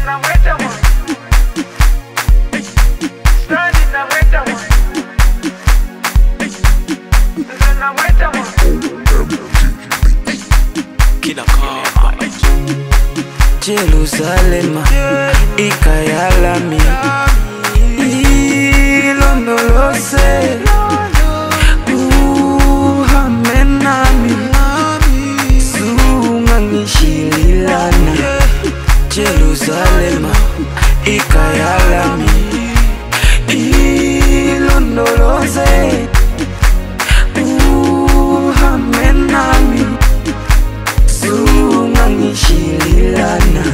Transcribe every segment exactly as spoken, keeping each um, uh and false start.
Jerusalem, ikayalami ilondo lose uhamenami sungangishililana. Jerusalem, ikayalami ilondo lose uhamenami sungangishililana.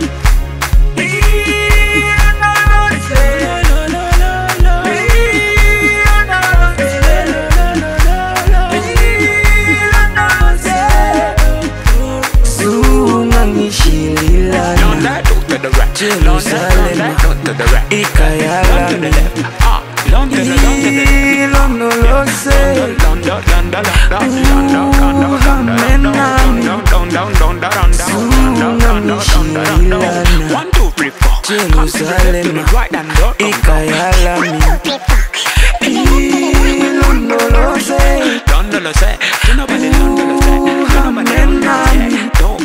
Jerusalem, ikayalami ilondo lose uhamenami sungangishililana. Jerusalem, ikayalami ilondo lose uhamenami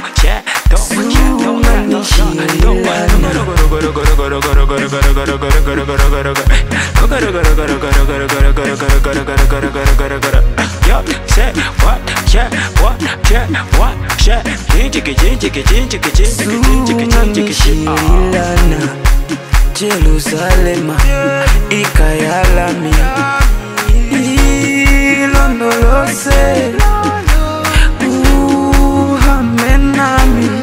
sungangishililana. Jerusalem, ikayalami ilondo lose uhamenami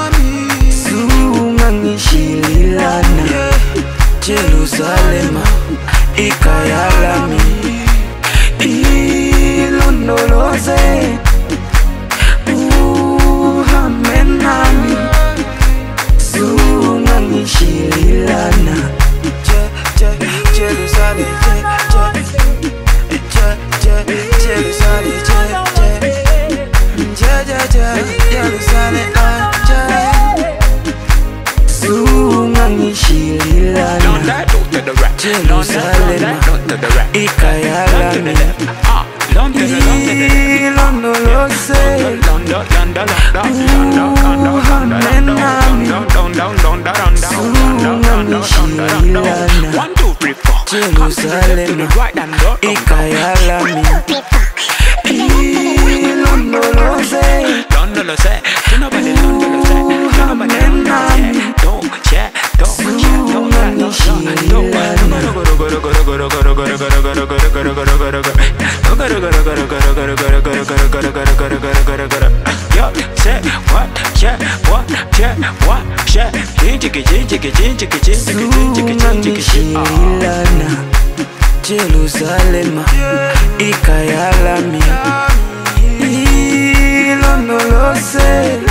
sungangishililana. Jerusalem, ikayalami ilondo lose uhamenami sungangishililana. Jerusalem, Jerusalem, Jerusalem, sungangishililana. Jerusalem, ikayalami ilondo lose uhamenami sungangishililana. Jerusalem, ikayalami ilondo lose uhamenami sungangishililana. Jerusalem, ikayalami ilondo lose